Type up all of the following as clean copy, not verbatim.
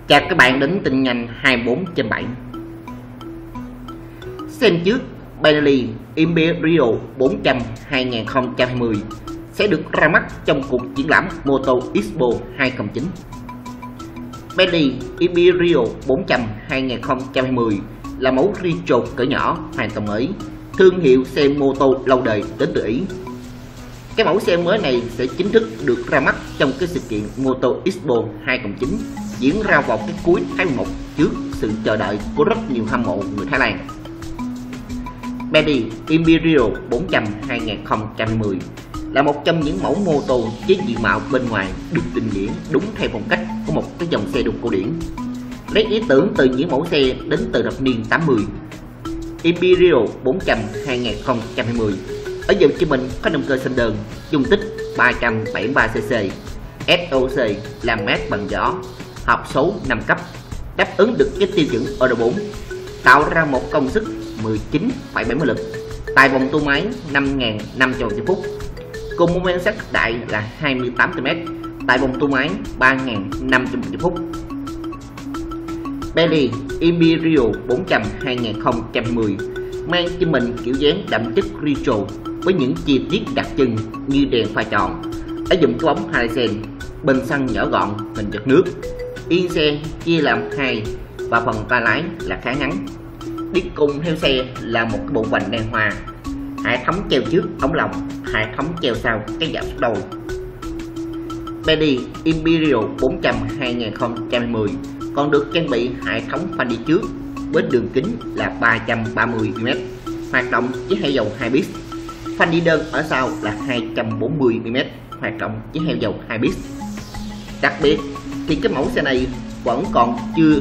Chào các bạn đến tin nhanh 24/7. Xem trước, Bentley Imperial 400 2020 sẽ được ra mắt trong cuộc triển lãm Moto Expo 2009. Bentley Imperial 400 2020 là mẫu retro cỡ nhỏ hoàn toàn mới, thương hiệu xe mô tô lâu đời đến từ Ý. Cái mẫu xe mới này sẽ chính thức được ra mắt trong cái sự kiện Moto Expo 2009 diễn ra vào cái cuối tháng 11 trước sự chờ đợi của rất nhiều hâm mộ người Thái Lan. Bentley Imperial 400 2020 là một trong những mẫu mô tô với diện mạo bên ngoài được trình diễn đúng theo phong cách của một cái dòng xe đua cổ điển, lấy ý tưởng từ những mẫu xe đến từ thập niên 80. Imperial 400 2020 ở dòng Hồ Chí Minh có động cơ xanh đơn, dung tích 373cc, SOC làm mát bằng gió, hộp số 5 cấp, đáp ứng được cái tiêu chuẩn Euro 4, tạo ra một công suất 19,7 mã lực, tài vòng tua máy 5.500 phút, cùng mô men sát đại là 28 km, tại vòng tua máy 3.500 phút. Bentley Imperial 400 2020 mang cho mình kiểu dáng đậm chất retro với những chi tiết đặc trưng như đèn pha tròn, ở dụng cái bóng halogen, bình xăng nhỏ gọn hình giọt nước, yên xe chia làm hai và phần tay lái là khá ngắn. Đi cùng theo xe là một cái bộ vành đèn hoa, hệ thống treo trước ống lồng, hệ thống treo sau cái giảm số đôi. Bentley Imperial 400 2020 còn được trang bị hệ thống phanh đi trước với đường kính là 330 mm, hoạt động với hai dầu 2 bit. Phanh đi đơn ở sau là 240 mm, hoạt động với hai dầu 2 bit. Đặc biệt thì cái mẫu xe này vẫn còn chưa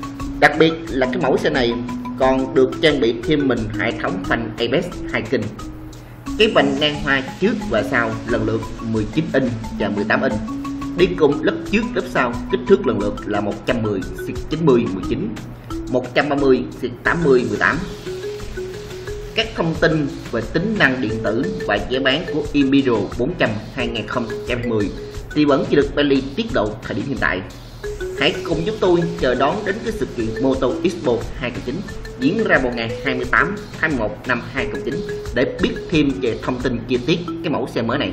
còn được trang bị thêm mình hệ thống phanh ABS 2 kênh. Cái vành ngang hoa trước và sau lần lượt 19 inch và 18 inch. Đi cùng lớp trước lớp sau kích thước lần lượt là 110/90/19, 130/80/18. Các thông tin về tính năng điện tử và giá bán của Imperial 400 2020 thì vẫn chưa được Bentley tiết lộ thời điểm hiện tại. Hãy cùng chúng tôi chờ đón đến cái sự kiện Moto Expo 2009 diễn ra vào ngày 28 tháng 1 năm 2009 để biết thêm về thông tin chi tiết cái mẫu xe mới này.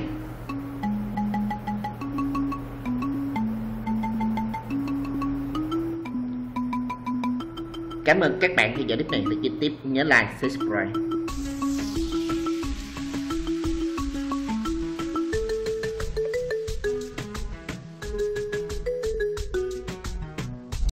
Cảm ơn các bạn theo dõi clip này. Để chi tiết nhớ like, subscribe.